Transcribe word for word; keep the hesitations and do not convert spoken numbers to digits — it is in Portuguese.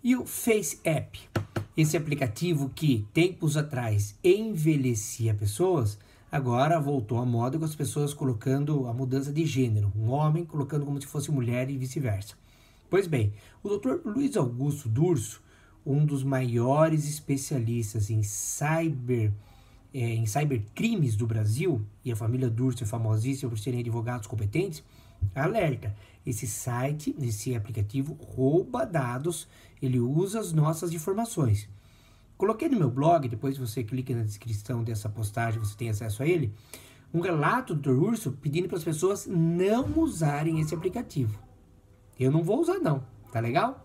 E o Face App, esse aplicativo que tempos atrás envelhecia pessoas, agora voltou à moda com as pessoas colocando a mudança de gênero, um homem colocando como se fosse mulher e vice-versa. Pois bem, o doutor Luiz Augusto Durso, um dos maiores especialistas em cyber, é, em cybercrimes do Brasil, e a família Durso é famosíssima por serem advogados competentes, alerta, esse site, esse aplicativo rouba dados, ele usa as nossas informações. Coloquei no meu blog, depois você clica na descrição dessa postagem, você tem acesso a ele, um relato do doutor Urso pedindo para as pessoas não usarem esse aplicativo. Eu não vou usar não, tá legal?